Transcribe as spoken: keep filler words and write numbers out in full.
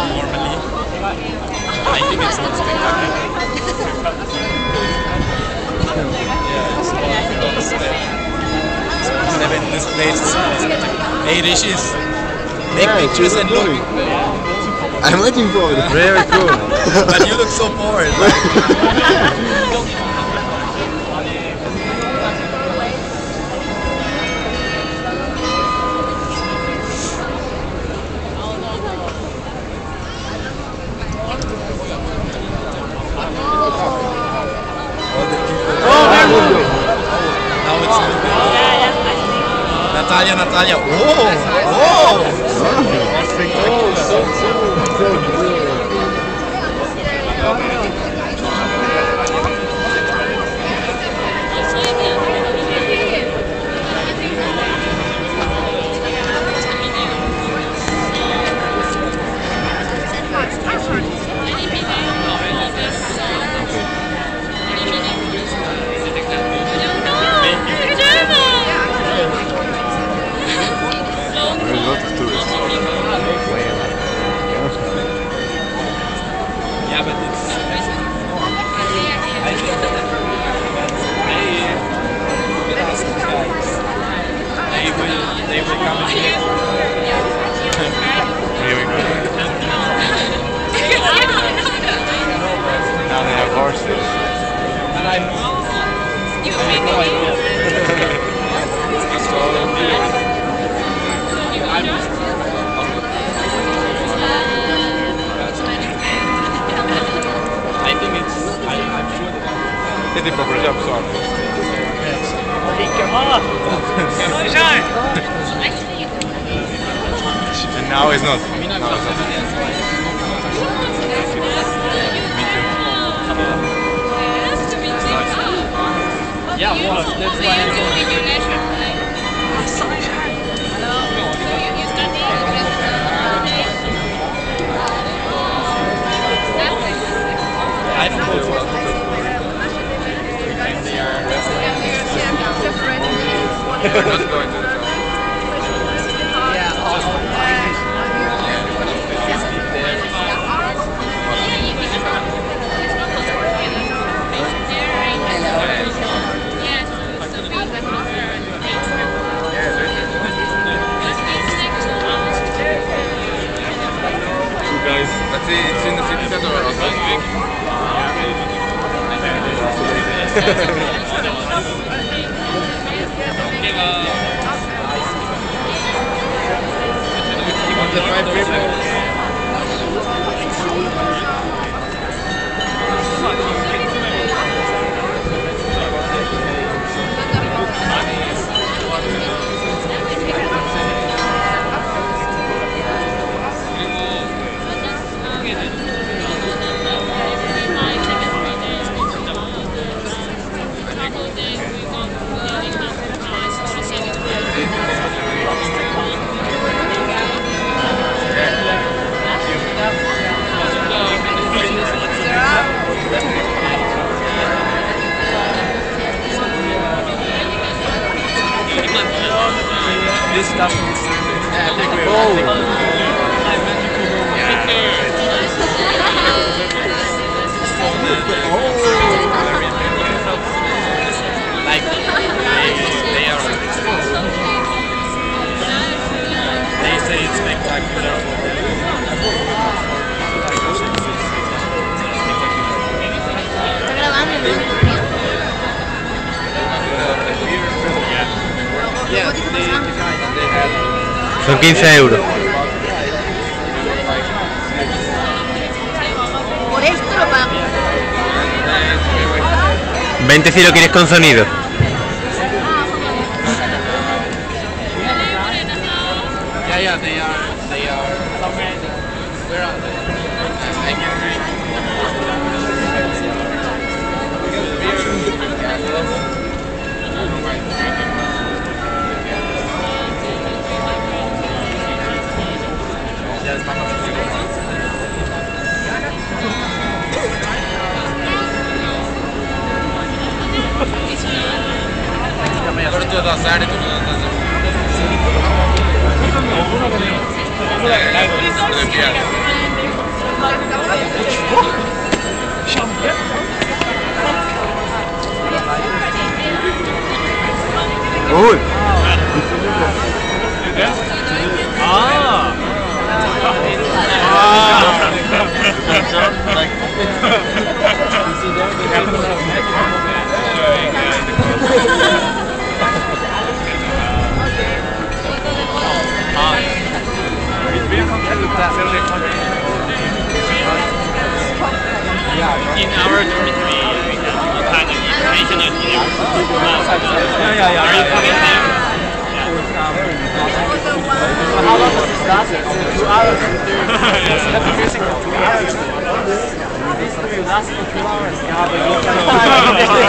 normally. I think it's not spectacular. Yeah, it's not step. Seven displays. Hey Rishis, make Yeah, pictures and look. I'm waiting for it. Very cool. But you look so bored. Now it's Natalia, Natalia. Whoa! Whoa! Oh, so, so, so good. Yeah, but it's. I think that they will ask the guys. They will. They will come and here. Really good. Now they have horses. And I'm. I have no idea. So I'm. I think it's. I, I'm sure that. È tipo progetto solo. And now it's not. Now it's not. Yeah, well, that's why I'm going. I don't know. They are They're not going to the top. guys. Let's see, it's in the city center or outside. The five people. This stuff is yeah, I think we're oh. like they, they are they say it's spectacular. Yeah, the, the guys they had. Son quince euros. Por esto lo pago. veinte si lo quieres con sonido. Yeah, yeah, they are. They are. Where are they? I can read. Corto da série tudo da Cool. Ah! In our dormitory, we have kind of international dinner. Yeah, yeah, yeah. Are you coming here? How long does this last? Two hours. That's amazing for two hours. This will last for two hours. Yeah, but you can